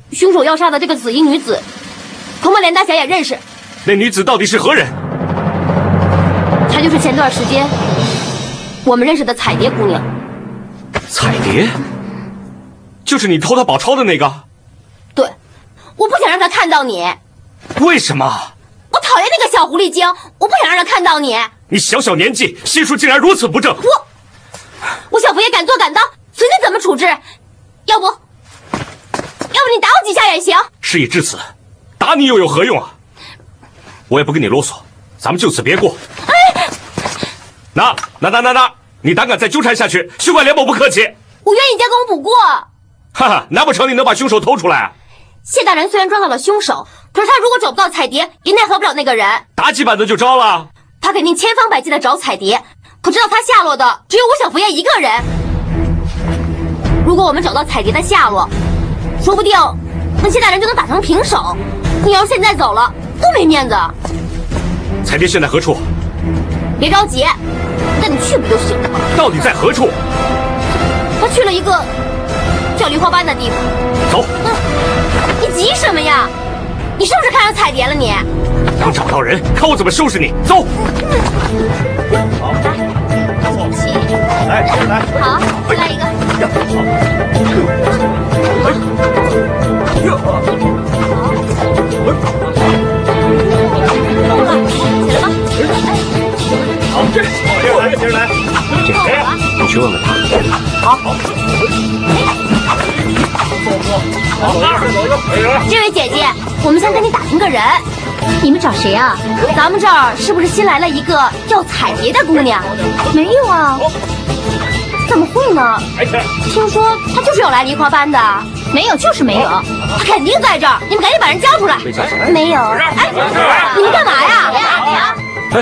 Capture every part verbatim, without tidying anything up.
凶手要杀的这个紫衣女子，恐怕连大侠也认识。 那女子到底是何人？ 她就是前段时间我们认识的彩蝶姑娘。 彩蝶？就是你偷她宝钞的那个？ 对，我不想让她看到你。 为什么？ 我讨厌那个小狐狸精，我不想让她看到你。 你小小年纪，心术竟然如此不正！ 我，我小福也敢做敢当，随你怎么处置。要不，要不你打我几下也行。 事已至此，打你又有何用啊？我也不跟你啰嗦，咱们就此别过。哎，拿拿拿拿拿！你胆敢再纠缠下去，休怪连某不客气。 我愿意加工补过。 哈哈，难不成你能把凶手偷出来？ 谢大人虽然抓到了凶手，可是他如果找不到彩蝶，也奈何不了那个人。 打几板子就招了。 他肯定千方百计的找彩蝶，可知道他下落的只有我小福爷一个人。如果我们找到彩蝶的下落，说不定那谢大人就能打成平手。你要是现在走了，多没面子。 彩蝶现在何处？ 别着急，带你去不就行了吗？ 到底在何处？ 他去了一个叫梨花班的地方。 走。 嗯，你急什么呀？你是不是看上彩蝶了你？ 能找到人，看我怎么收拾你！走。 好，来，来，来，好，再来一个。 好，接着来，接着来。这是谁呀？你去问问他。好。好。 这位姐姐，我们想跟你打听个人。 你们找谁啊？ 咱们这儿是不是新来了一个叫彩蝶的姑娘？ 没有啊。 怎么会呢？听说她就是要来梨花班的。 没有，就是没有。 她肯定在这儿，你们赶紧把人交出来。 没有。 哎，你们干嘛呀？ 哎，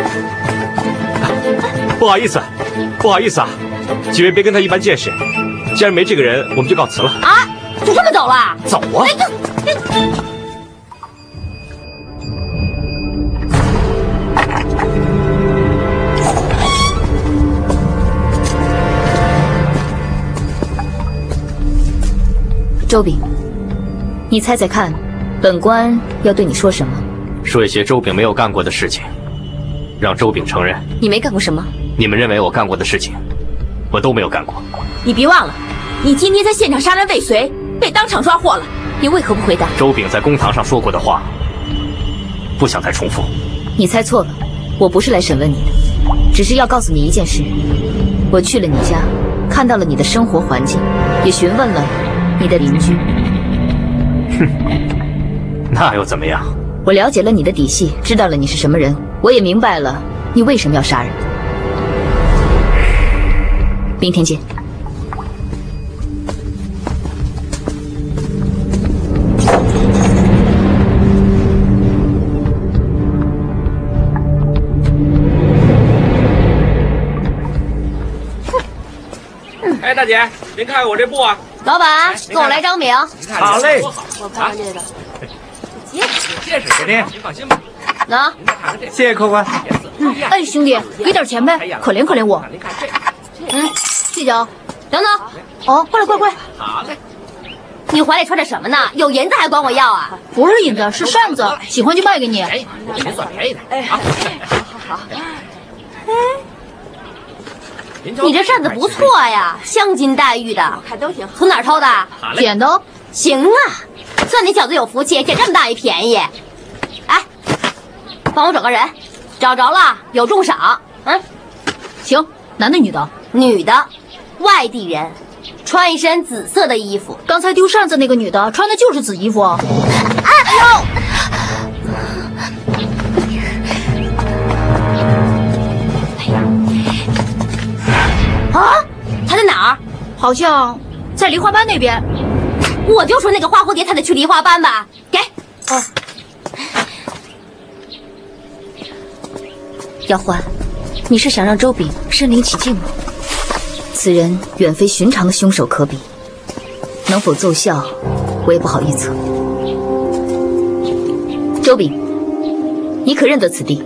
不好意思，不好意思啊，几位别跟他一般见识。既然没这个人，我们就告辞了。 啊，就这么走了？ 走啊！ 周炳，你猜猜看，本官要对你说什么？ 说一些周炳没有干过的事情，让周炳承认。 你没干过什么？ 你们认为我干过的事情，我都没有干过。 你别忘了，你今天在现场杀人未遂，被当场抓获了。 你为何不回答？ 周炳在公堂上说过的话，不想再重复。 你猜错了，我不是来审问你的，只是要告诉你一件事。我去了你家，看到了你的生活环境，也询问了你的邻居。 哼，那又怎么样？ 我了解了你的底细，知道了你是什么人，我也明白了你为什么要杀人。明天见。 哎，大姐，您看看我这布啊。 老板，给我来张饼。 好嘞。 我看看这个。 结实结实，姐姐，您放心吧。 喏， 谢谢客官。 嗯，哎，兄弟，给点钱呗，可怜可怜我。 您看这， 嗯，谢谢啊。等等， 哦，过来过来过来。 好嘞。 你怀里揣着什么呢？有银子还管我要啊？ 不是银子，是扇子，喜欢就卖给你。 哎，您算便宜的。哎，好，好好。 哎。你这扇子不错呀，镶金戴玉的， 看都挺好。 从哪儿偷的？ 捡的。 行啊，算你小子有福气，捡这么大一便宜。哎，帮我找个人，找着了有重赏。嗯， 行，男的女的？ 女的，外地人，穿一身紫色的衣服。 刚才丢扇子那个女的穿的就是紫衣服。哎呦！啊，他在哪儿？ 好像在梨花班那边。 我就说那个花蝴蝶，他得去梨花班吧？给。 哦。姚欢，你是想让周炳身临其境吗？此人远非寻常的凶手可比，能否奏效，我也不好预测。周炳，你可认得此地？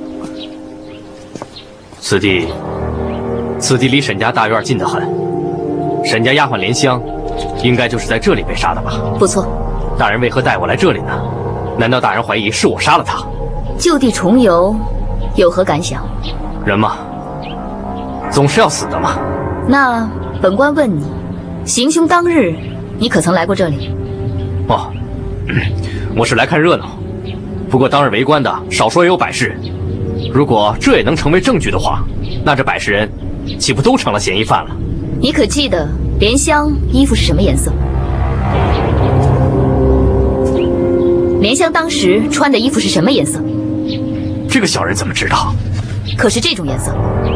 此地。此地离沈家大院近得很，沈家丫鬟莲香，应该就是在这里被杀的吧？ 不错， 大人为何带我来这里呢？难道大人怀疑是我杀了他？ 就地重游，有何感想？ 人嘛，总是要死的嘛。 那本官问你，行凶当日，你可曾来过这里？ 哦，我是来看热闹。不过当日围观的，少说也有百十人。如果这也能成为证据的话，那这百十人岂不都成了嫌疑犯了？ 你可记得莲香衣服是什么颜色？莲香当时穿的衣服是什么颜色？ 这个小人怎么知道？ 可是这种颜色。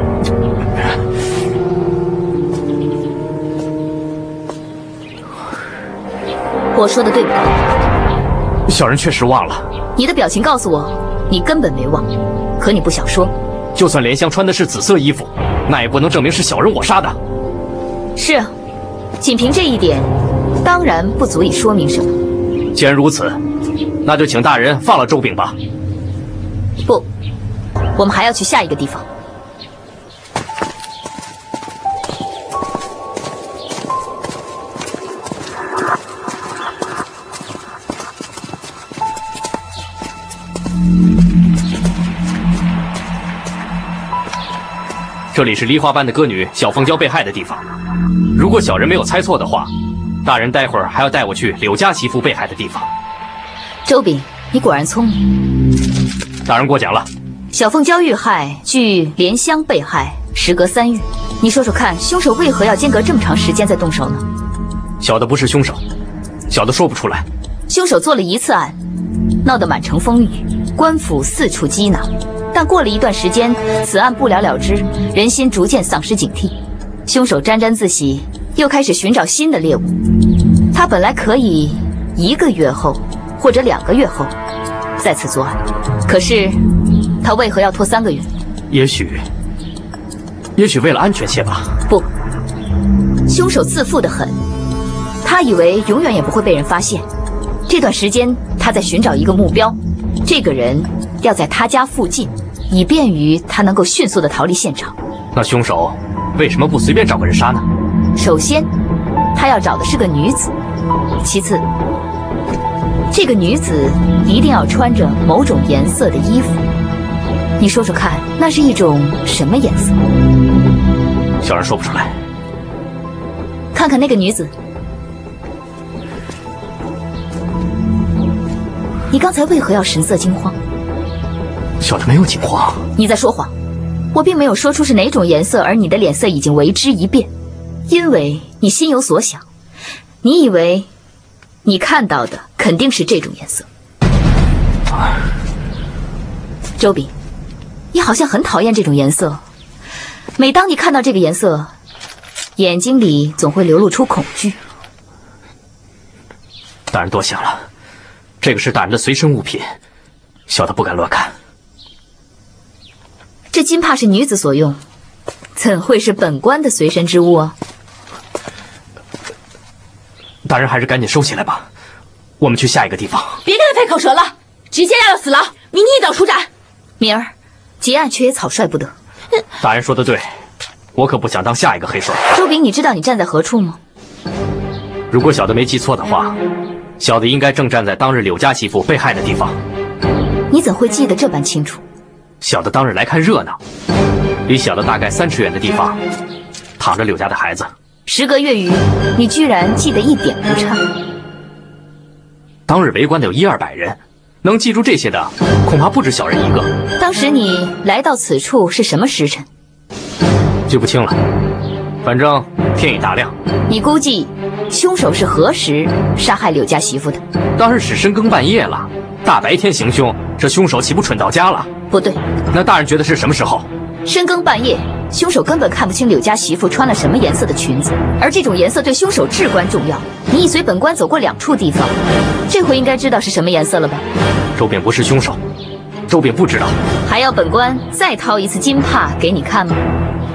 我说的对不对？ 小人确实忘了。 你的表情告诉我，你根本没忘。可你不想说。 就算莲香穿的是紫色衣服，那也不能证明是小人我杀的。 是啊，仅凭这一点，当然不足以说明什么。 既然如此，那就请大人放了周炳吧。 不，我们还要去下一个地方。 这里是梨花班的歌女小凤娇被害的地方。如果小人没有猜错的话，大人待会儿还要带我去柳家媳妇被害的地方。 周炳，你果然聪明。 大人过奖了。 小凤娇遇害，距莲香被害时隔三月。你说说看，凶手为何要间隔这么长时间再动手呢？ 小的不是凶手，小的说不出来。 凶手做了一次案，闹得满城风雨，官府四处缉拿。但过了一段时间，此案不了了之，人心逐渐丧失警惕。凶手沾沾自喜，又开始寻找新的猎物。他本来可以一个月后或者两个月后再次作案，可是他为何要拖三个月？ 也许，也许为了安全些吧。 不，凶手自负得很，他以为永远也不会被人发现。这段时间他在寻找一个目标，这个人要在他家附近，以便于他能够迅速地逃离现场。 那凶手为什么不随便找个人杀呢？ 首先，他要找的是个女子；其次，这个女子一定要穿着某种颜色的衣服。你说说看，那是一种什么颜色？ 小人说不出来。 看看那个女子，你刚才为何要神色惊慌？ 小的没有惊慌。 你在说谎。我并没有说出是哪种颜色，而你的脸色已经为之一变，因为你心有所想，你以为你看到的肯定是这种颜色。周炳，你好像很讨厌这种颜色。每当你看到这个颜色，眼睛里总会流露出恐惧。 大人多想了，这个是大人的随身物品，小的不敢乱看。 这金帕是女子所用，怎会是本官的随身之物啊？ 大人还是赶紧收起来吧，我们去下一个地方。 别跟他费口舌了，直接押到死牢，明天一早处斩。 明儿，结案却也草率不得。 大人说的对，我可不想当下一个黑手。 周炳，你知道你站在何处吗？ 如果小的没记错的话，小的应该正站在当日柳家媳妇被害的地方。 你怎会记得这般清楚？ 小的当日来看热闹，离小的大概三尺远的地方，躺着柳家的孩子。 时隔月余，你居然记得一点不差。 当日围观的有一二百人，能记住这些的，恐怕不止小人一个。 当时你来到此处是什么时辰？ 记不清了，反正天已大亮。 你估计凶手是何时杀害柳家媳妇的？ 当日是深更半夜了，大白天行凶，这凶手岂不蠢到家了？ 不对， 那大人觉得是什么时候？ 深更半夜，凶手根本看不清柳家媳妇穿了什么颜色的裙子，而这种颜色对凶手至关重要。你已随本官走过两处地方，这回应该知道是什么颜色了吧？ 周炳不是凶手，周炳不知道。 还要本官再掏一次金帕给你看吗？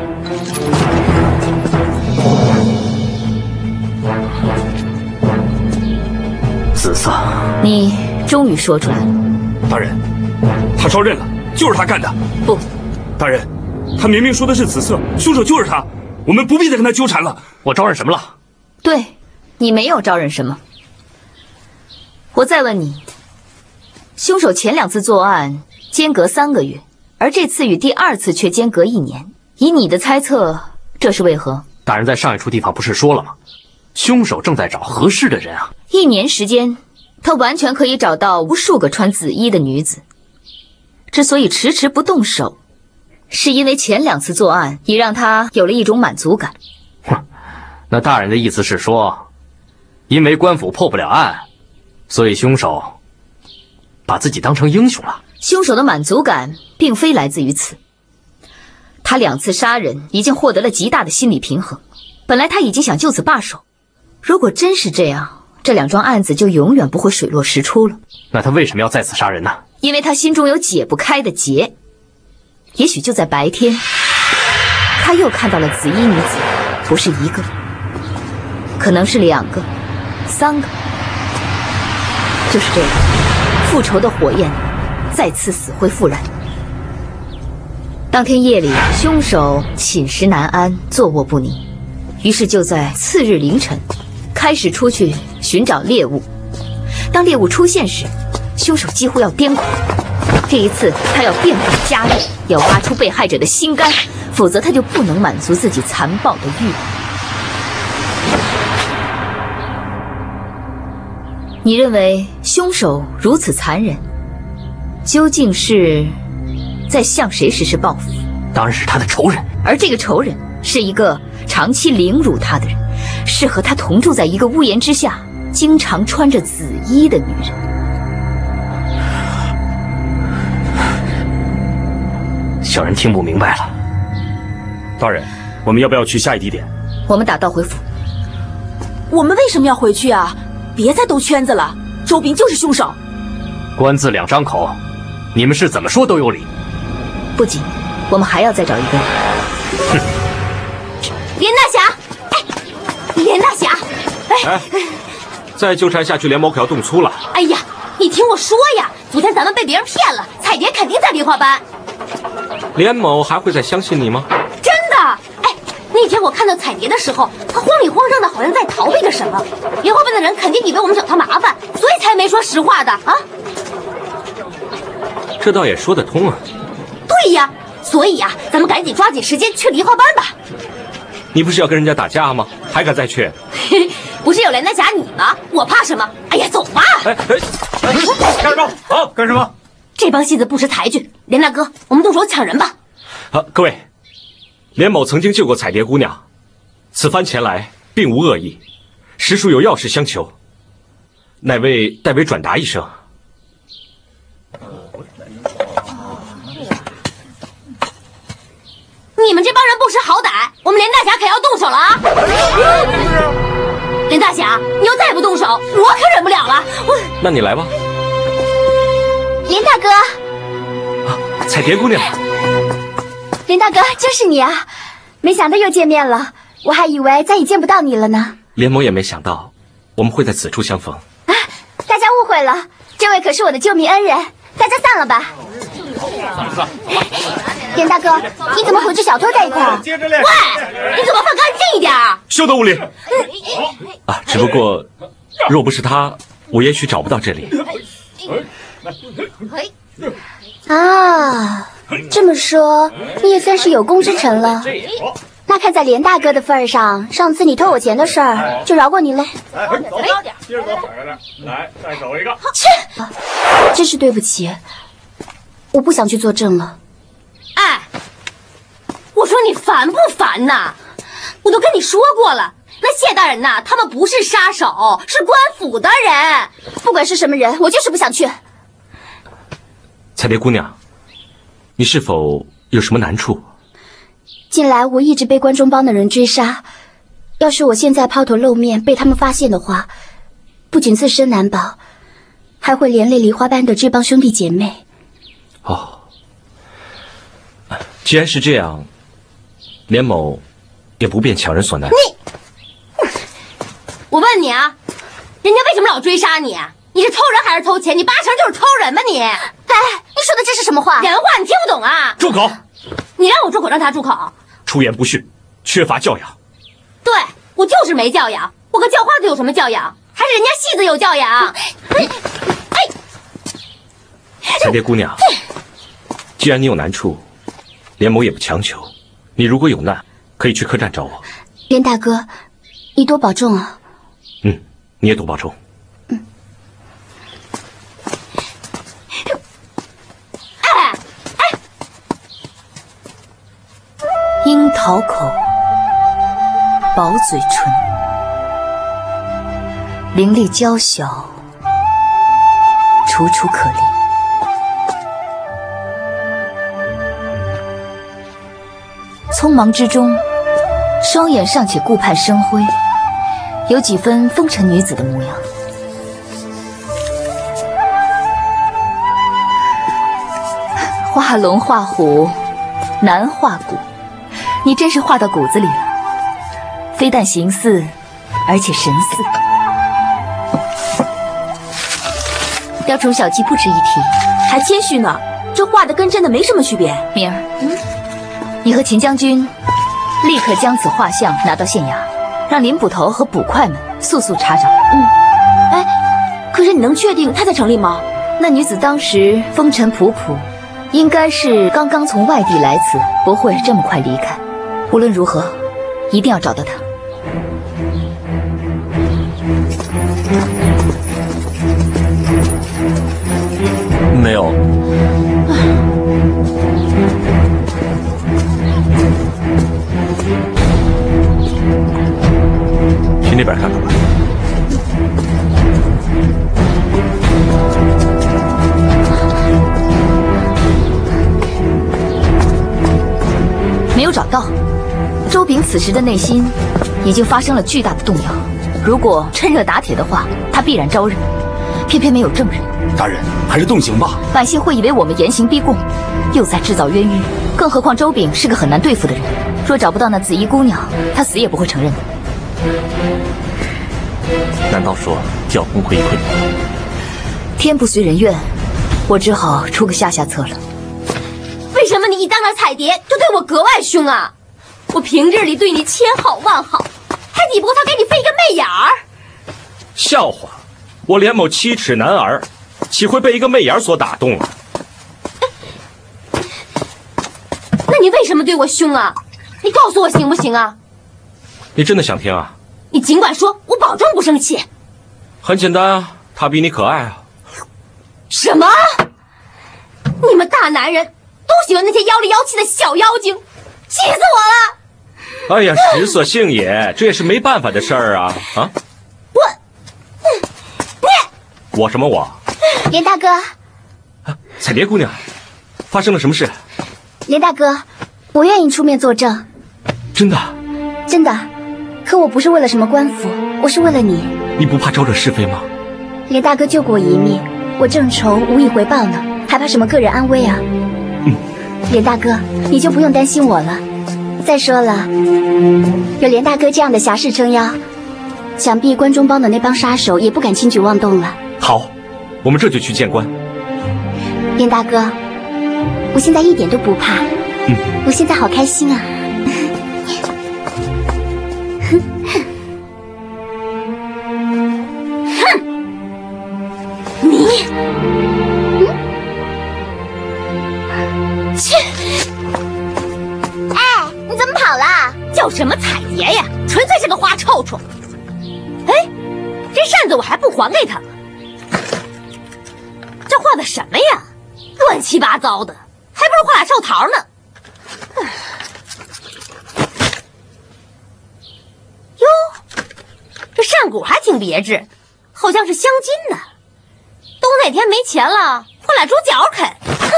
紫色。 你终于说出来了。 大人，他招认了，就是他干的。 不， 大人，他明明说的是紫色，凶手就是他，我们不必再跟他纠缠了。 我招认什么了？ 对，你没有招认什么。 我再问你，凶手前两次作案间隔三个月，而这次与第二次却间隔一年，以你的猜测，这是为何？ 大人在上一处地方不是说了吗？凶手正在找合适的人啊！ 一年时间，他完全可以找到无数个穿紫衣的女子。之所以迟迟不动手，是因为前两次作案已让他有了一种满足感。 哼，那大人的意思是说，因为官府破不了案，所以凶手把自己当成英雄了。 凶手的满足感并非来自于此，他两次杀人已经获得了极大的心理平衡，本来他已经想就此罢手。如果真是这样，这两桩案子就永远不会水落石出了。 那他为什么要再次杀人呢？ 因为他心中有解不开的结。也许就在白天，他又看到了紫衣女子，不是一个，可能是两个、三个。就是这样，复仇的火焰再次死灰复燃。当天夜里，凶手寝食难安，坐卧不宁，于是就在次日凌晨开始出去寻找猎物。当猎物出现时，凶手几乎要癫狂。这一次，他要变本加厉，要挖出被害者的心肝，否则他就不能满足自己残暴的欲望。你认为凶手如此残忍，究竟是在向谁实施报复？ 当然是他的仇人。 而这个仇人是一个长期凌辱他的人，是和他同住在一个屋檐之下，经常穿着紫衣的女人。 小人听不明白了。 大人，我们要不要去下一地点？ 我们打道回府。 我们为什么要回去啊？别再兜圈子了，周斌就是凶手。 官字两张口，你们是怎么说都有理。 不急，我们还要再找一个人。 哼， 连大侠，哎，连大侠， 哎，再纠缠下去，连某可要动粗了。 哎呀，你听我说呀，昨天咱们被别人骗了，彩蝶肯定在梨花班。 连某还会再相信你吗？ 真的。哎，那天我看到彩蝶的时候，她慌里慌张的，好像在逃避着什么。梨花班的人肯定以为我们找她麻烦，所以才没说实话的啊。 这倒也说得通啊。 对呀，所以呀，咱们赶紧抓紧时间去梨花班吧。 你不是要跟人家打架吗？还敢再去？ 不是有连大侠你吗？我怕什么？哎呀，走吧！ 哎哎，干什么？好，干什么？ 这帮戏子不识抬举，连大哥，我们动手抢人吧！ 好，各位，连某曾经救过彩蝶姑娘，此番前来并无恶意，实属有要事相求，乃为代为转达一声。 你们这帮人不识好歹，我们连大侠可要动手了啊！连大侠，你要再不动手，我可忍不了了。我那你来吧。 连大哥， 啊，彩蝶姑娘， 连大哥，真是你啊！没想到又见面了，我还以为再也见不到你了呢。 连某也没想到我们会在此处相逢。 啊，大家误会了，这位可是我的救命恩人，大家散了吧。连大哥，你怎么和这小偷在一块儿？喂，你怎么放干净一点？ 休得无礼！啊，只不过若不是他，我也许找不到这里。 啊，这么说你也算是有功之臣了。那看在连大哥的份上，上次你偷我钱的事儿就饶过你了。 来，走高点，接着走，来来来，再走一个。 切，真是对不起，我不想去作证了。 哎，我说你烦不烦呐？我都跟你说过了，那谢大人呐，他们不是杀手，是官府的人。 不管是什么人，我就是不想去。 彩蝶姑娘，你是否有什么难处？ 近来我一直被关中帮的人追杀，要是我现在抛头露面被他们发现的话，不仅自身难保，还会连累梨花班的这帮兄弟姐妹。 哦，既然是这样，连某也不便强人所难。 你，我问你啊，人家为什么老追杀你？你是偷人还是偷钱？你八成就是偷人吧你！哎， 你说的这是什么话？ 人话你听不懂啊！ 住口！ 你让我住口，让他住口。 出言不逊，缺乏教养。 对，我就是没教养，我个叫花子有什么教养？ 还是人家戏子有教养。哎哎， 彩蝶姑娘，既然你有难处，连某也不强求。你如果有难，可以去客栈找我。 连大哥，你多保重啊。 嗯，你也多保重。 嗯。 哎哎， 樱桃口，薄嘴唇，伶俐娇小，楚楚可怜。匆忙之中，双眼尚且顾盼生辉，有几分风尘女子的模样。画龙画虎，难画骨，你真是画到骨子里了。非但形似，而且神似。雕虫小技不值一提， 还谦虚呢。这画的跟真的没什么区别。 明儿，嗯，你和秦将军立刻将此画像拿到县衙，让林捕头和捕快们速速查找。 嗯，哎，可是你能确定他在城里吗？ 那女子当时风尘仆仆，应该是刚刚从外地来此，不会这么快离开。无论如何，一定要找到她。 没有。 去那边看看吧。 没有找到。周炳此时的内心已经发生了巨大的动摇。如果趁热打铁的话，他必然招认。偏偏没有证人。 大人，还是动刑吧。 百姓会以为我们严刑逼供，又在制造冤狱。更何况周炳是个很难对付的人，若找不到那紫衣姑娘，他死也不会承认的。 难道说就要功亏一篑吗？ 天不遂人愿，我只好出个下下策了。 为什么你一当了彩蝶就对我格外凶啊？我平日里对你千好万好，还抵不过他给你飞一个媚眼儿。 笑话，我连某七尺男儿，岂会被一个媚眼所打动了？ 那你为什么对我凶啊？你告诉我行不行啊？ 你真的想听啊？ 你尽管说，我保证不生气。 很简单啊，他比你可爱啊。 什么？你们大男人都喜欢那些妖里妖气的小妖精，气死我了！ 哎呀，食色性也，这也是没办法的事儿啊啊！ 我，你， 我什么我？ 连大哥， 啊，彩蝶姑娘，发生了什么事？ 连大哥，我愿意出面作证。 真的？ 真的。可我不是为了什么官府，我是为了你。 你不怕招惹是非吗？ 连大哥救过我一命，我正愁无以回报呢，还怕什么个人安危啊？ 嗯， 连大哥，你就不用担心我了。再说了，有连大哥这样的侠士撑腰，想必关中帮的那帮杀手也不敢轻举妄动了。 好，我们这就去见官。 连大哥，我现在一点都不怕， 嗯， 我现在好开心啊！ 哼，你，切！ 哎，你怎么跑了？ 叫什么彩蝶呀？纯粹是个花臭虫！哎，这扇子我还不还给他了。这画的什么呀？乱七八糟的，还不如画俩寿桃呢。哟，这扇骨还挺别致，好像是镶金的。等哪天没钱了，换俩猪脚啃。哼！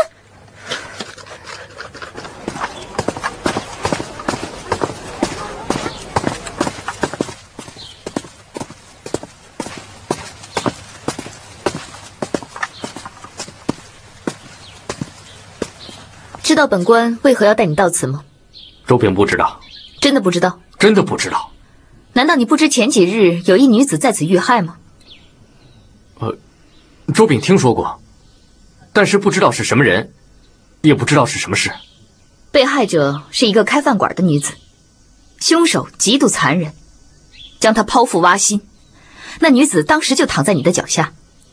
知道本官为何要带你到此吗？ 周炳不知道。 真的不知道？ 真的不知道。 难道你不知前几日有一女子在此遇害吗？ 呃，周炳听说过，但是不知道是什么人，也不知道是什么事。 被害者是一个开饭馆的女子，凶手极度残忍，将她剖腹挖心， 那女子当时就躺在你的脚下。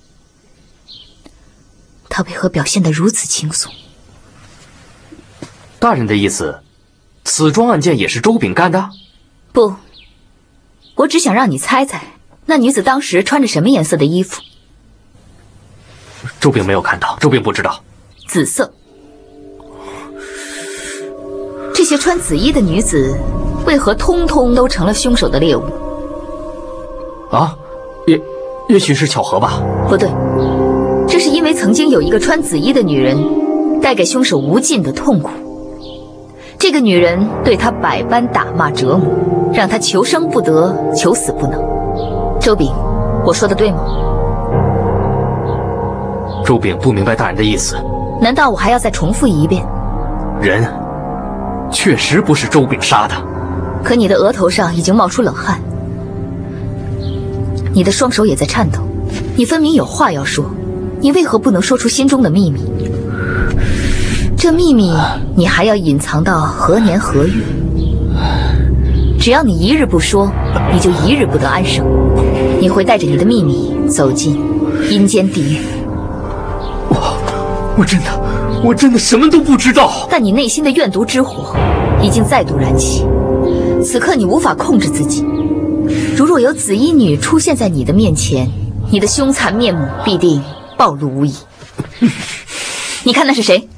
她为何表现得如此轻松？ 大人的意思，此桩案件也是周炳干的？ 不，我只想让你猜猜，那女子当时穿着什么颜色的衣服？ 周炳没有看到，周炳不知道。 紫色。这些穿紫衣的女子，为何通通都成了凶手的猎物？ 啊，也也许是巧合吧。 不对，这是因为曾经有一个穿紫衣的女人，带给凶手无尽的痛苦。这个女人对他百般打骂折磨，让他求生不得，求死不能。周炳，我说的对吗？ 周炳不明白大人的意思。 难道我还要再重复一遍？ 人确实不是周炳杀的。 可你的额头上已经冒出冷汗，你的双手也在颤抖，你分明有话要说，你为何不能说出心中的秘密？这秘密你还要隐藏到何年何月？只要你一日不说，你就一日不得安生，你会带着你的秘密走进阴间地狱。 我我真的我真的什么都不知道。 但你内心的怨毒之火已经再度燃起，此刻你无法控制自己。如若有紫衣女出现在你的面前，你的凶残面目必定暴露无遗。你看那是谁？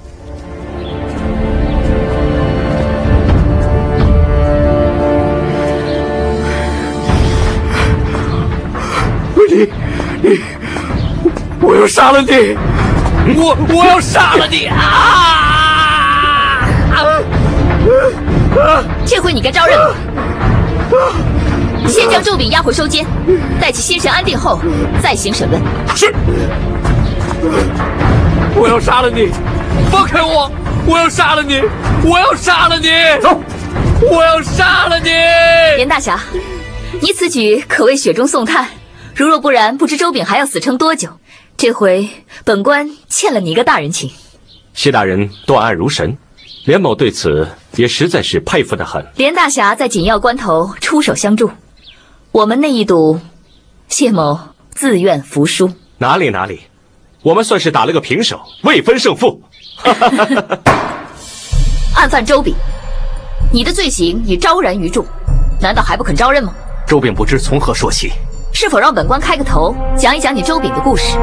你你，我要杀了你！我我要杀了你啊！ 这回你该招认了。先将周炳押回收监，待其心神安定后再行审问。 是。我要杀了你！放开我！我要杀了你！我要杀了你！走！我要杀了你！ 连大侠，你此举可谓雪中送炭。如若不然，不知周炳还要死撑多久。这回本官欠了你一个大人情。 谢大人断案如神，连某对此也实在是佩服得很。 连大侠在紧要关头出手相助，我们那一赌，谢某自愿服输。 哪里哪里，我们算是打了个平手，未分胜负。 案犯周炳，你的罪行已昭然于众，难道还不肯招认吗？ 周炳不知从何说起。 是否让本官开个头，讲一讲你周炳的故事？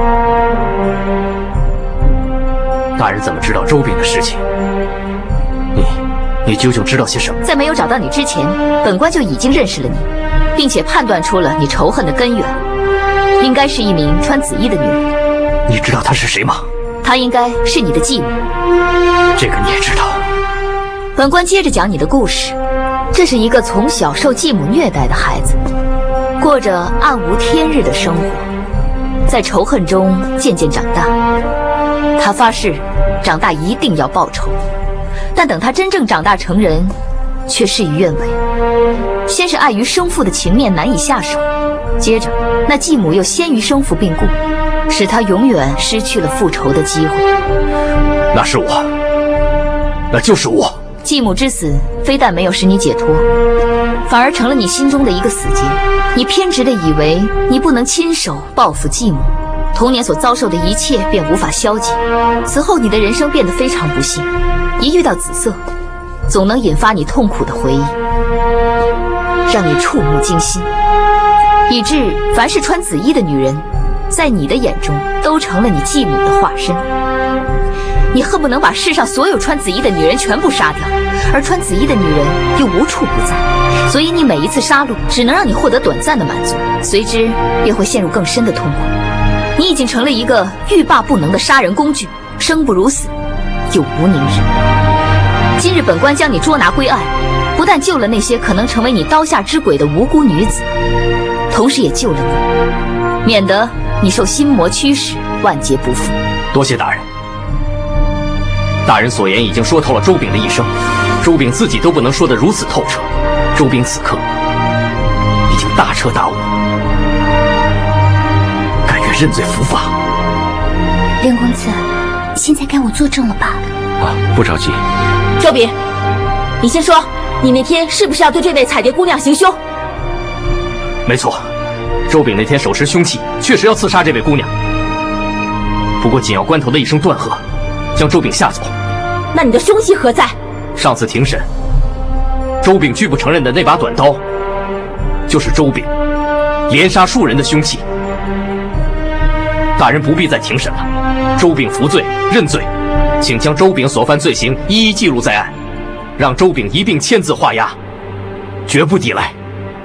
大人怎么知道周炳的事情？你，你究竟知道些什么？ 在没有找到你之前，本官就已经认识了你，并且判断出了你仇恨的根源，应该是一名穿紫衣的女人。 你知道她是谁吗？ 她应该是你的继母。 这个你也知道。 本官接着讲你的故事。这是一个从小受继母虐待的孩子。过着暗无天日的生活，在仇恨中渐渐长大。他发誓，长大一定要报仇。但等他真正长大成人，却事与愿违。先是碍于生父的情面难以下手，接着那继母又先于生父病故，使他永远失去了复仇的机会。 那是我，那就是我。 继母之死，非但没有使你解脱，反而成了你心中的一个死结。你偏执地以为你不能亲手报复继母，童年所遭受的一切便无法消解。此后你的人生变得非常不幸，一遇到紫色，总能引发你痛苦的回忆，让你触目惊心，以致凡是穿紫衣的女人，在你的眼中都成了你继母的化身。你恨不能把世上所有穿紫衣的女人全部杀掉，而穿紫衣的女人又无处不在，所以你每一次杀戮只能让你获得短暂的满足，随之便会陷入更深的痛苦。你已经成了一个欲罢不能的杀人工具，生不如死，永无宁日。今日本官将你捉拿归案，不但救了那些可能成为你刀下之鬼的无辜女子，同时也救了你，免得你受心魔驱使，万劫不复。 多谢大人。大人所言已经说透了周炳的一生，周炳自己都不能说得如此透彻。周炳此刻已经大彻大悟，甘愿认罪伏法。 连公子，现在该我作证了吧？ 啊，不着急。 周炳，你先说，你那天是不是要对这位彩蝶姑娘行凶？ 没错， 周炳那天手持凶器，确实要刺杀这位姑娘。不过紧要关头的一声断喝，将周炳吓走。 那你的凶器何在？ 上次庭审，周炳拒不承认的那把短刀，就是周炳连杀数人的凶器。大人不必再庭审了，周炳服罪认罪，请将周炳所犯罪行一一记录在案，让周炳一并签字画押，绝不抵赖。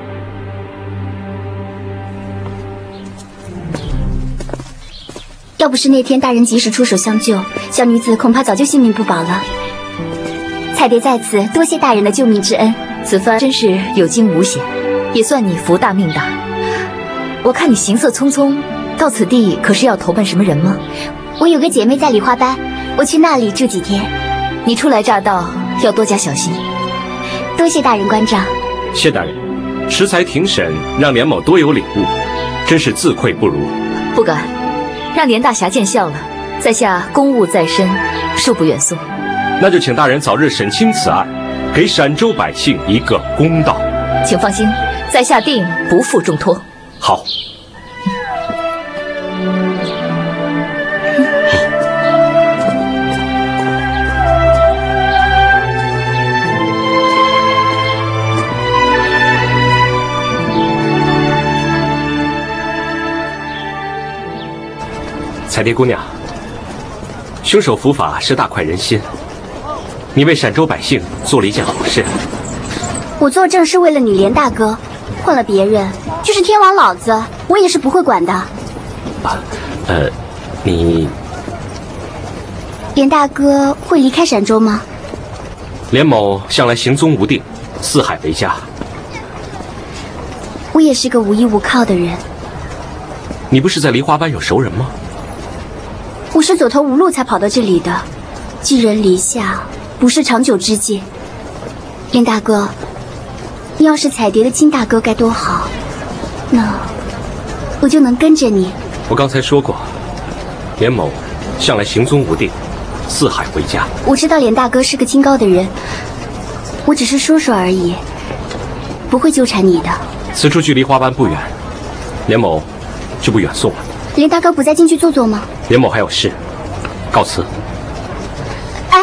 要不是那天大人及时出手相救，小女子恐怕早就性命不保了。彩蝶在此多谢大人的救命之恩， 此番真是有惊无险，也算你福大命大。我看你行色匆匆，到此地可是要投奔什么人吗？ 我有个姐妹在梨花班，我去那里住几天。 你初来乍到，要多加小心。 多谢大人关照。 谢大人，迟才庭审，让连某多有领悟，真是自愧不如。 不敢，让连大侠见笑了，在下公务在身，恕不远送。 那就请大人早日审清此案，给陕州百姓一个公道。 请放心，在下定不负重托。 好。彩蝶姑娘，凶手伏法是大快人心，你为陕州百姓做了一件好事。 我做正是为了你连大哥，换了别人，就是天王老子，我也是不会管的。 啊，呃，你连大哥会离开陕州吗？ 连某向来行踪无定，四海为家。 我也是个无依无靠的人。 你不是在梨花班有熟人吗？ 我是走投无路才跑到这里的，寄人篱下不是长久之计。连大哥，你要是彩蝶的亲大哥该多好，那我就能跟着你。 我刚才说过，连某向来行踪无定，四海为家。 我知道连大哥是个清高的人，我只是说说而已，不会纠缠你的。 此处距梨花班不远，连某就不远送了。 连大哥不再进去坐坐吗？ 连某还有事，告辞。 哎，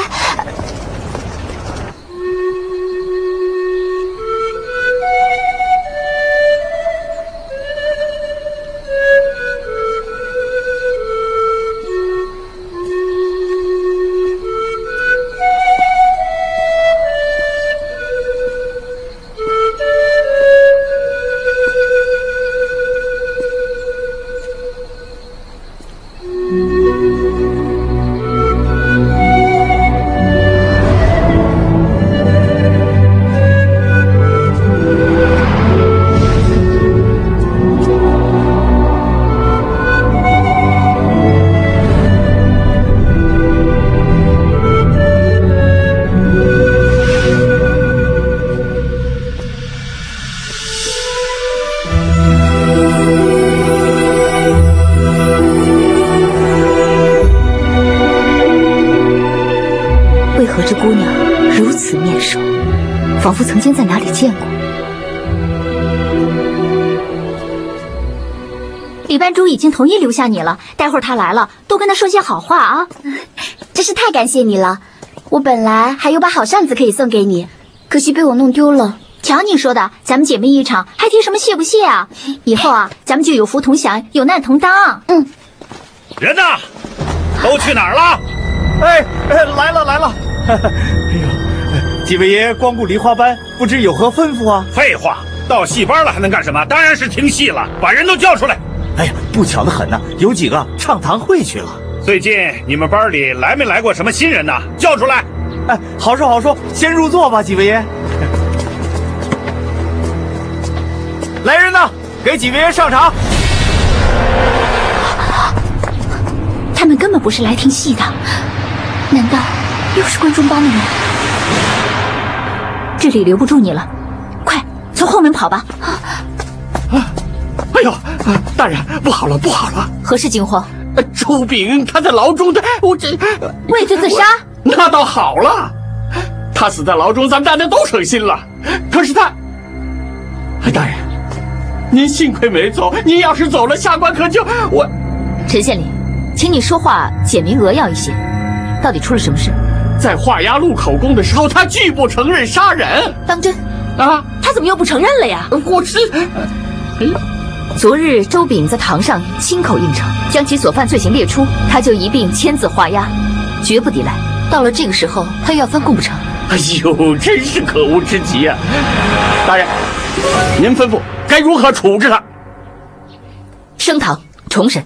仿佛曾经在哪里见过。 李班主已经同意留下你了，待会儿他来了，多跟他说些好话啊！ 真是太感谢你了，我本来还有把好扇子可以送给你，可惜被我弄丢了。 瞧你说的，咱们姐妹一场，还提什么谢不谢啊？以后啊，咱们就有福同享，有难同当。 嗯。 人呢？都去哪儿了？ 哎哎，来了来了！哎呦，几位爷光顾梨花班，不知有何吩咐啊？ 废话，到戏班了还能干什么？当然是听戏了，把人都叫出来。 哎呀，不巧的很呢，有几个唱堂会去了。 最近你们班里来没来过什么新人呢？叫出来。 哎，好说好说，先入座吧，几位爷。来人呐，给几位爷上场。 他们根本不是来听戏的，难道又是关中帮的人？这里留不住你了，快从后门跑吧！ 啊！哎呦，大人，不好了，不好了！ 何事惊慌？ 周炳他在牢中的，我这畏罪自杀？ 那倒好了，他死在牢中，咱们大家都省心了。可是他，哎，大人， 您幸亏没走，您要是走了，下官可就我。 陈县令，请你说话简明扼要一些，到底出了什么事？ 在画押录口供的时候，他拒不承认杀人。 当真？ 啊，他怎么又不承认了呀？ 我是， 昨日周炳在堂上亲口应承，将其所犯罪行列出，他就一并签字画押，绝不抵赖。到了这个时候，他又要翻供不成？ 哎呦，真是可恶之极啊！大人，您吩咐该如何处置他？ 升堂重审。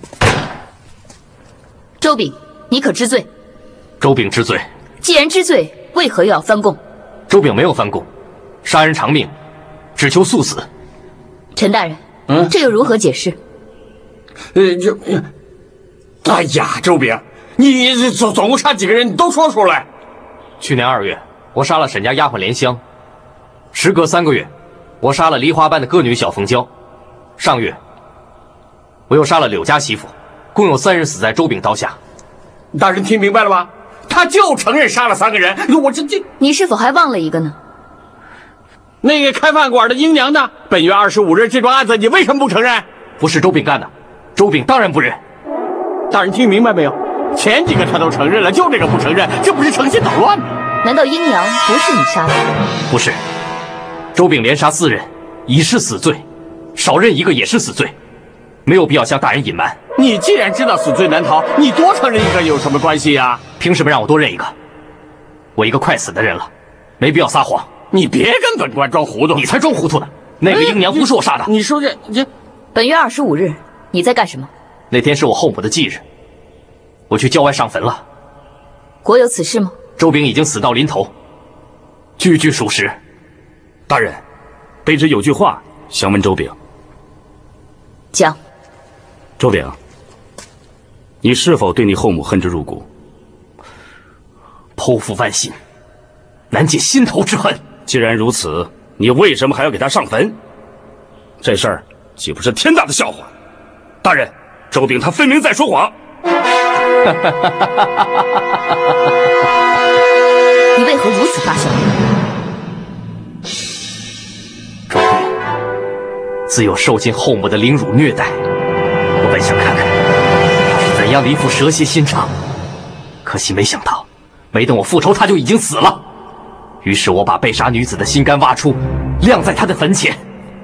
周炳，你可知罪？ 周炳知罪。 既然知罪，为何又要翻供？ 周炳没有翻供，杀人偿命，只求速死。 陈大人，嗯，这又如何解释？ 呃，就，哎呀，周炳，你总总共杀几个人？你都说出来。 去年二月，我杀了沈家丫鬟莲香；时隔三个月，我杀了梨花班的歌女小凤娇；上月，我又杀了柳家媳妇，共有三人死在周炳刀下。 大人听明白了吧？他就承认杀了三个人，我这这…… 你是否还忘了一个呢？ 那个开饭馆的英娘呢？本月二十五日这桩案子，你为什么不承认？ 不是周炳干的，周炳当然不认。 大人听明白没有？前几个他都承认了，就这个不承认，这不是成心捣乱吗？ 难道英娘不是你杀的？ 不是，周炳连杀四人，已是死罪，少认一个也是死罪，没有必要向大人隐瞒。 你既然知道死罪难逃，你多承认一个有什么关系呀？ 凭什么让我多认一个？我一个快死的人了，没必要撒谎。 你别跟本官装糊涂， 你才装糊涂呢！那个英娘不是我杀的。 你说这这…… 本月二十五日，你在干什么？ 那天是我后母的忌日，我去郊外上坟了。 果有此事吗？ 周炳已经死到临头，句句属实。 大人，卑职有句话想问周炳。 讲。 周炳，你是否对你后母恨之入骨？ 剖腹剜心，难解心头之恨。 既然如此，你为什么还要给他上坟？这事儿岂不是天大的笑话？大人，周炳他分明在说谎。 你为何如此发笑？ 周炳自幼受尽后母的凌辱虐待，我本想看看他是怎样的一副蛇蝎心肠，可惜没想到，没等我复仇，他就已经死了。于是我把被杀女子的心肝挖出，晾在他的坟前。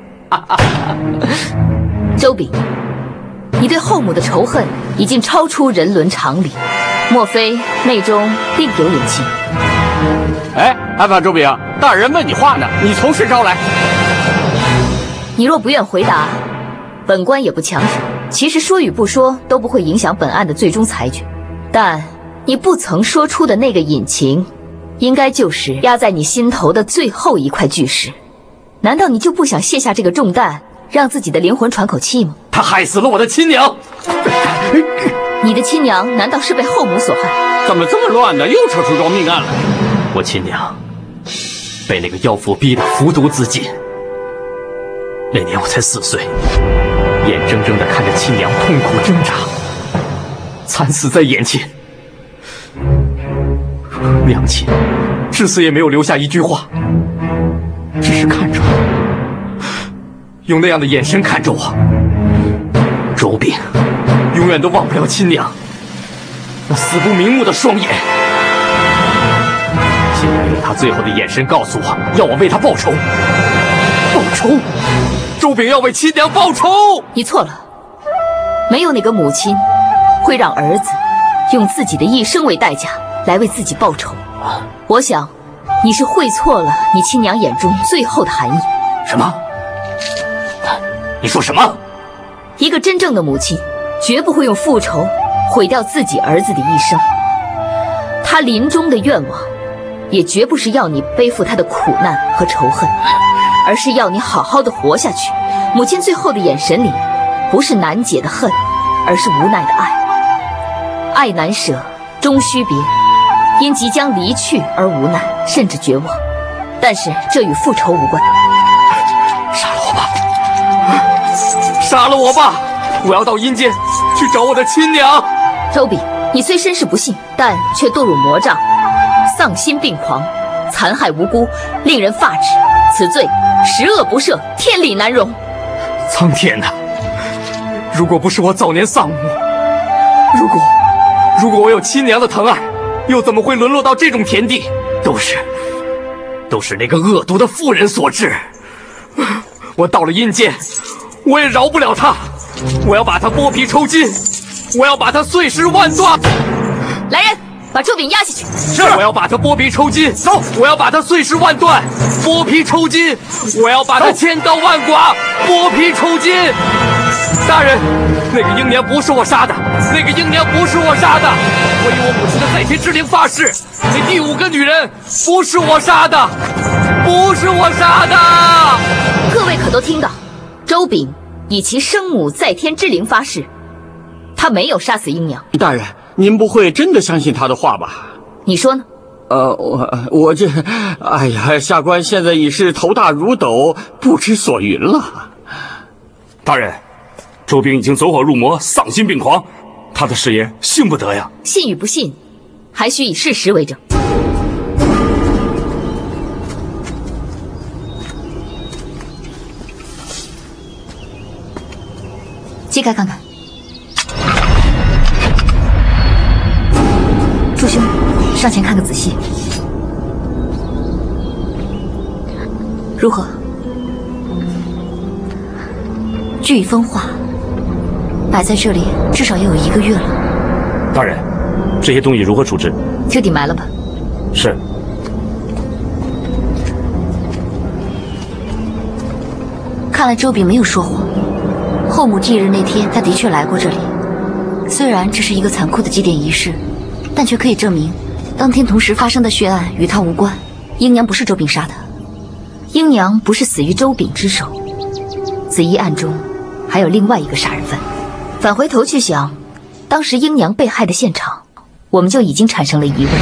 周炳，你对后母的仇恨已经超出人伦常理，莫非内中另有隐情？ 哎，安法周炳，大人问你话呢，你从实招来。 你若不愿回答，本官也不强求。其实说与不说都不会影响本案的最终裁决，但你不曾说出的那个隐情，应该就是压在你心头的最后一块巨石。难道你就不想卸下这个重担，让自己的灵魂喘口气吗？ 他害死了我的亲娘。 你的亲娘难道是被后母所害？ 怎么这么乱呢？又扯出桩命案来。 我亲娘被那个妖妇逼得服毒自尽。那年我才四岁，眼睁睁地看着亲娘痛苦挣扎，惨死在眼前。娘亲至死也没有留下一句话，只是看着我，用那样的眼神看着我。周炳永远都忘不了亲娘那死不瞑目的双眼。亲娘用她最后的眼神告诉我，要我为她报仇。报仇！周炳要为亲娘报仇！ 你错了，没有哪个母亲会让儿子用自己的一生为代价来为自己报仇。我想，你是会错了你亲娘眼中最后的含义。 什么？你说什么？ 一个真正的母亲，绝不会用复仇毁掉自己儿子的一生。她临终的愿望，也绝不是要你背负她的苦难和仇恨，而是要你好好的活下去。母亲最后的眼神里，不是难解的恨，而是无奈的爱。爱难舍，终须别，因即将离去而无奈，甚至绝望。但是这与复仇无关。 杀了我吧！杀了我吧！我要到阴间去找我的亲娘。 周炳，你虽身世不幸，但却堕入魔障，丧心病狂，残害无辜，令人发指。此罪十恶不赦，天理难容。 苍天呐！如果不是我早年丧母，如果如果我有亲娘的疼爱，又怎么会沦落到这种田地？都是都是那个恶毒的妇人所致。我到了阴间，我也饶不了他，我要把他剥皮抽筋，我要把他碎尸万段。 来人，把周炳押下去。 是，我要把他剥皮抽筋。走，我要把他碎尸万段，剥皮抽筋。我要把他千刀万剐，剥皮抽筋。大人，那个英娘不是我杀的，那个英娘不是我杀的。我以我母亲的在天之灵发誓，那第五个女人不是我杀的，不是我杀的。 各位可都听到，周炳以其生母在天之灵发誓，他没有杀死英娘。 大人，您不会真的相信他的话吧？ 你说呢？ 呃，我我这，哎呀，下官现在已是头大如斗，不知所云了。 大人，周炳已经走火入魔，丧心病狂，他的誓言信不得呀。 信与不信，还需以事实为证。揭开看看。祝兄，上前看个仔细。如何？据一分化，摆在这里至少也有一个月了。 大人，这些东西如何处置？ 就地埋了吧。 是。 看来周炳没有说谎。后母祭日那天，他的确来过这里。虽然这是一个残酷的祭奠仪式，但却可以证明，当天同时发生的血案与他无关。英娘不是周炳杀的， 英娘不是死于周炳之手。紫衣案中还有另外一个杀人犯。返回头去想，当时英娘被害的现场，我们就已经产生了疑问。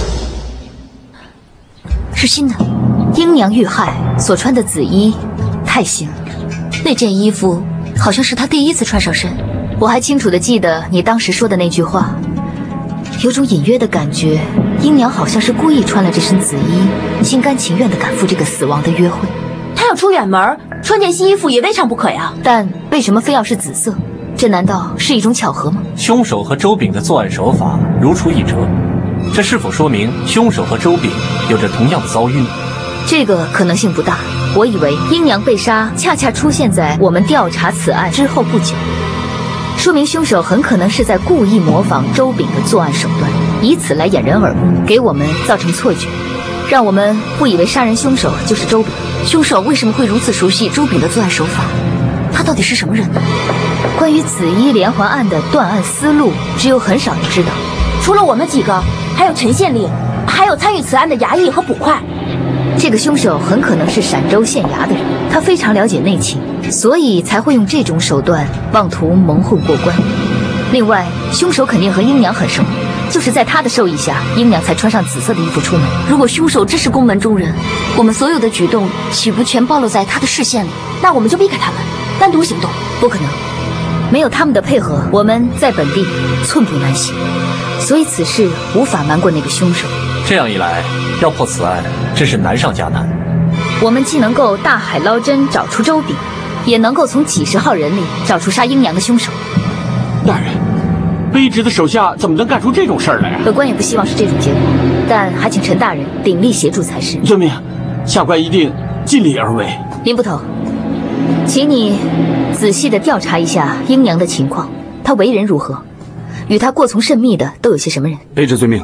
是新的，英娘遇害所穿的紫衣太新了， 那件衣服好像是她第一次穿上身。 我还清楚地记得你当时说的那句话，有种隐约的感觉，英娘好像是故意穿了这身紫衣，心甘情愿地赶赴这个死亡的约会。 她要出远门，穿件新衣服也未尝不可呀。 但为什么非要是紫色？这难道是一种巧合吗？ 凶手和周炳的作案手法如出一辙，这是否说明凶手和周炳有着同样的遭遇？ 这个可能性不大。我以为英娘被杀恰恰出现在我们调查此案之后不久，说明凶手很可能是在故意模仿周炳的作案手段，以此来掩人耳目，给我们造成错觉，让我们误以为杀人凶手就是周炳。 凶手为什么会如此熟悉周炳的作案手法？他到底是什么人呢？ 关于紫衣连环案的断案思路，只有很少人知道。 除了我们几个，还有陈县令，还有参与此案的衙役和捕快。 这个凶手很可能是陕州县衙的人，他非常了解内情，所以才会用这种手段妄图蒙混过关。另外，凶手肯定和英娘很熟，就是在他的授意下，英娘才穿上紫色的衣服出门。 如果凶手真是宫门中人，我们所有的举动岂不全暴露在他的视线里？那我们就避开他们，单独行动。 不可能，没有他们的配合，我们在本地寸步难行，所以此事无法瞒过那个凶手。 这样一来，要破此案真是难上加难。 我们既能够大海捞针找出周炳，也能够从几十号人里找出杀英娘的凶手。 大人，卑职的手下怎么能干出这种事儿来啊？ 本官也不希望是这种结果，但还请陈大人鼎力协助才是。 遵命，下官一定尽力而为。 林捕头，请你仔细地调查一下英娘的情况，她为人如何，与她过从甚密的都有些什么人？ 卑职遵命。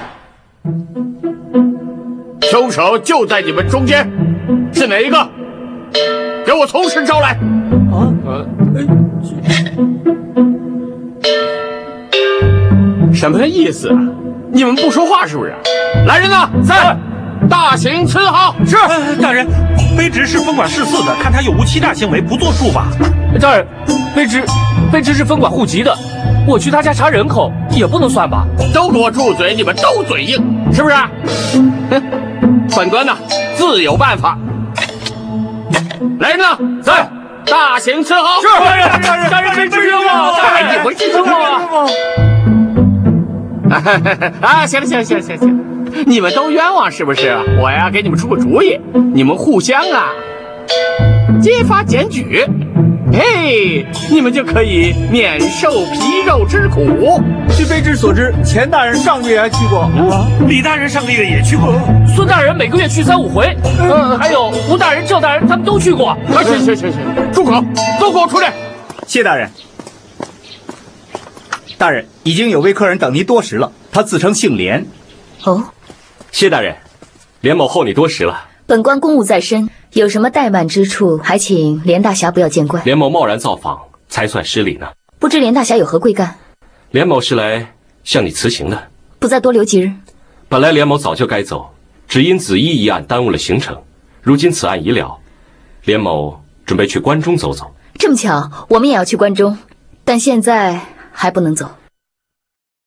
凶手就在你们中间，是哪一个？给我从实招来！ 啊，呃，什么意思啊？你们不说话是不是？ 来人呐，在！大刑伺候。 是，大人，卑职是分管事司的，看他有无欺诈行为，不作处罚。 大人，卑职，卑职是分管户籍的，我去他家查人口也不能算吧？ 都给我住嘴！你们都嘴硬，是不是？哼，本官呢自有办法。来人呐，在！大刑伺候。 是，大人，大人，大人，卑职冤枉！大人，我记错了。 啊，行了行了行了行了行了，你们都冤枉是不是？我呀给你们出个主意，你们互相啊揭发检举， 嘿，你们就可以免受皮肉之苦。 据卑职所知，钱大人上个月还去过， 啊，李大人上个月也去过， 孙大人每个月去三五回，呃，还有吴大人、赵大人他们都去过。 啊，行行行行，住口，都给我出来！ 谢大人。大人，已经有位客人等您多时了，他自称姓连。 哦， 谢大人，连某候你多时了。 本官公务在身，有什么怠慢之处，还请连大侠不要见怪。 连某贸然造访，才算失礼呢。 不知连大侠有何贵干？ 连某是来向你辞行的。 不再多留几日。 本来连某早就该走，只因紫衣一案耽误了行程。如今此案已了，连某准备去关中走走。 这么巧，我们也要去关中，但现在还不能走。